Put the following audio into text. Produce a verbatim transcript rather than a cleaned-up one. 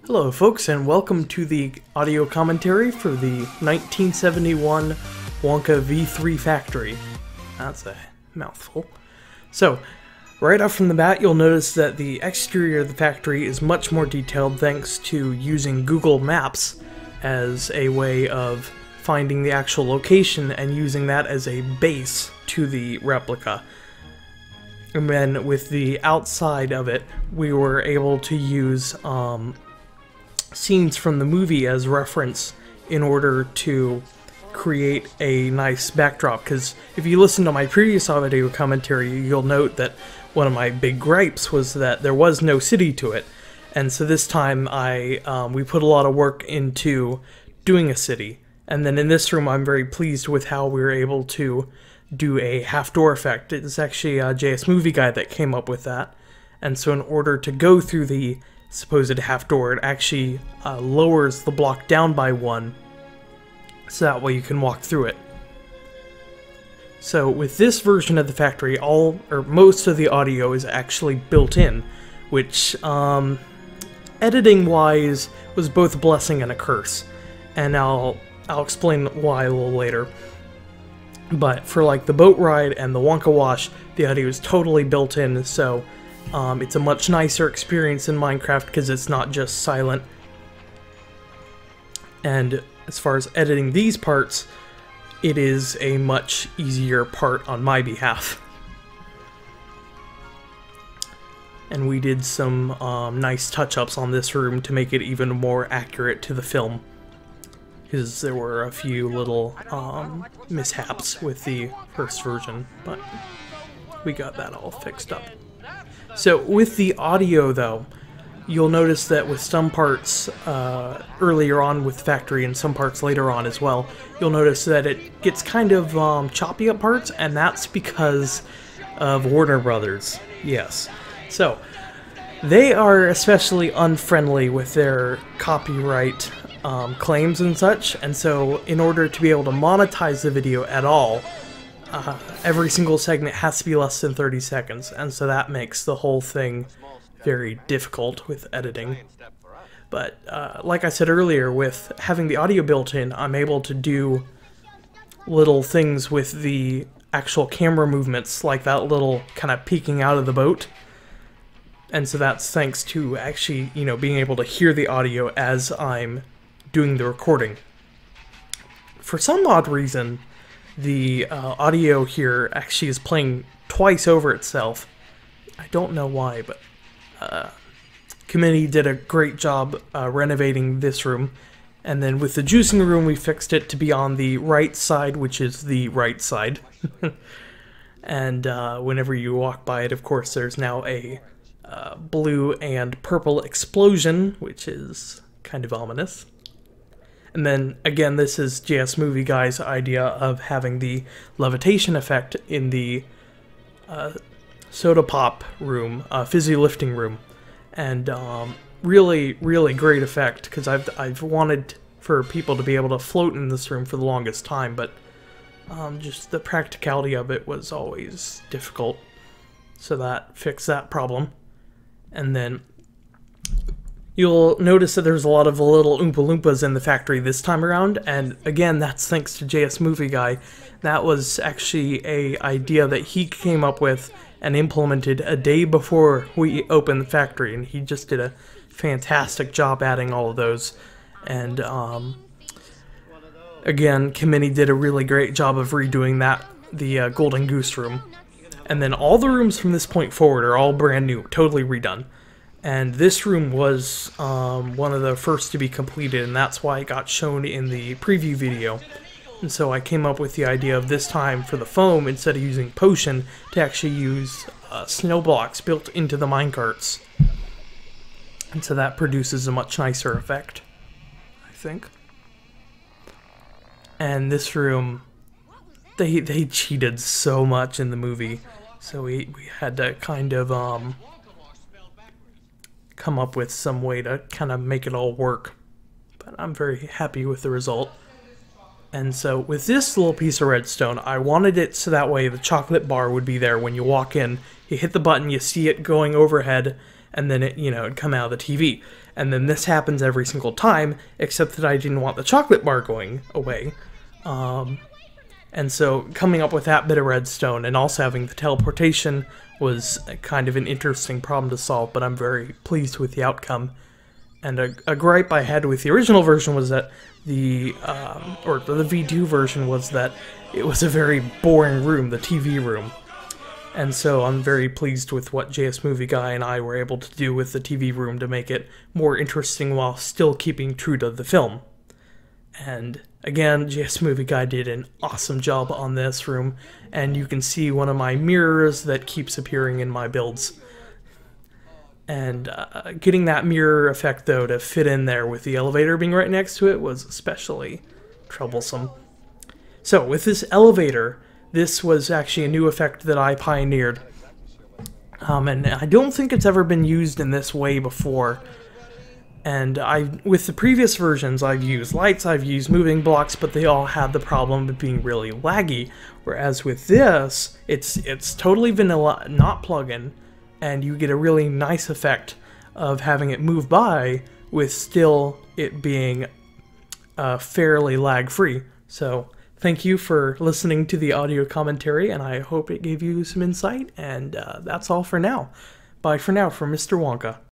Hello folks, and welcome to the audio commentary for the nineteen seventy-one Wonka V three Factory. That's a mouthful. So, right off from the bat, you'll notice that the exterior of the factory is much more detailed thanks to using Google Maps as a way of finding the actual location and using that as a base to the replica. And then with the outside of it, we were able to use um, scenes from the movie as reference in order to create a nice backdrop, because if you listen to my previous audio commentary, you'll note that one of my big gripes was that there was no city to it, and so this time I um, we put a lot of work into doing a city. And then in this room, I'm very pleased with how we were able to do a half-door effect. It's actually a J S Movie Guy that came up with that, and so in order to go through the supposed half door, it actually uh, lowers the block down by one, so that way you can walk through it. So with this version of the factory, all or most of the audio is actually built in, which um, editing wise was both a blessing and a curse, and I'll I'll explain why a little later. But for like the boat ride and the Wonka wash, the audio is totally built in, so Um, it's a much nicer experience in Minecraft because it's not just silent. And as far as editing these parts, it is a much easier part on my behalf. And we did some um, nice touch-ups on this room to make it even more accurate to the film, because there were a few little um, mishaps with the first version, but we got that all fixed up. So with the audio though, you'll notice that with some parts uh, earlier on with Factory and some parts later on as well, you'll notice that it gets kind of um, choppy at parts, and that's because of Warner Brothers. Yes. So they are especially unfriendly with their copyright um, claims and such, and so in order to be able to monetize the video at all, Uh, every single segment has to be less than thirty seconds, and so that makes the whole thing very difficult with editing. But uh, like I said earlier, with having the audio built in, I'm able to do little things with the actual camera movements, like that little kind of peeking out of the boat. And so that's thanks to actually, you know, being able to hear the audio as I'm doing the recording. For some odd reason, the uh, audio here actually is playing twice over itself. I don't know why, but uh, committee did a great job uh, renovating this room. And then with the juicing room, we fixed it to be on the right side, which is the right side. And uh, whenever you walk by it, of course, there's now a uh, blue and purple explosion, which is kind of ominous. And then, again, this is J S Movie Guy's idea of having the levitation effect in the uh, soda pop room, uh, fizzy lifting room. And um, really, really great effect, because I've, I've wanted for people to be able to float in this room for the longest time, but um, just the practicality of it was always difficult. So that fixed that problem. And then you'll notice that there's a lot of little Oompa Loompas in the factory this time around, and again, that's thanks to J S Movie Guy. That was actually a idea that he came up with and implemented a day before we opened the factory, and he just did a fantastic job adding all of those. And um, again, Kimini did a really great job of redoing that, the uh, Golden Goose room. And then all the rooms from this point forward are all brand new, totally redone. And this room was um, one of the first to be completed, and that's why it got shown in the preview video. And so I came up with the idea of this time for the foam, instead of using potion, to actually use uh, snow blocks built into the minecarts. And so that produces a much nicer effect, I think. And this room, they, they cheated so much in the movie, so we, we had to kind of Um, come up with some way to kind of make it all work. But I'm very happy with the result. And so with this little piece of redstone, I wanted it so that way the chocolate bar would be there when you walk in. You hit the button, you see it going overhead, and then it, you know, it'd come out of the T V. And then this happens every single time, except that I didn't want the chocolate bar going away. Um, and so coming up with that bit of redstone and also having the teleportation was kind of an interesting problem to solve, but I'm very pleased with the outcome. And a, a gripe I had with the original version was that the, um, or the V two version was that it was a very boring room, the T V room. And so I'm very pleased with what J S Movie Guy and I were able to do with the T V room to make it more interesting while still keeping true to the film. And again, J S Movie Guy did an awesome job on this room, and you can see one of my mirrors that keeps appearing in my builds. And uh, getting that mirror effect, though, to fit in there with the elevator being right next to it was especially troublesome. So, with this elevator, this was actually a new effect that I pioneered. Um, and I don't think it's ever been used in this way before. And I, with the previous versions, I've used lights, I've used moving blocks, but they all had the problem of being really laggy. Whereas with this, it's it's totally vanilla, not plug-in, and you get a really nice effect of having it move by with still it being uh, fairly lag-free. So thank you for listening to the audio commentary, and I hope it gave you some insight, and uh, that's all for now. Bye for now from Mister Wonka.